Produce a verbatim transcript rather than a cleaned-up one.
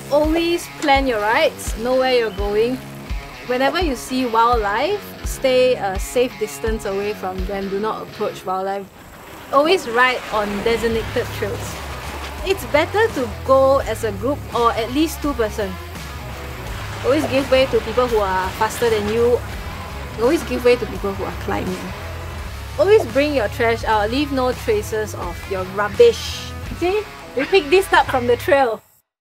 Always plan your rides, know where you're going. Whenever you see wildlife, stay a safe distance away from them. Do not approach wildlife. Always ride on designated trails. It's better to go as a group or at least two person. Always give way to people who are faster than you. Always give way to people who are climbing. Always bring your trash out. Leave no traces of your rubbish. See? We picked this up from the trail.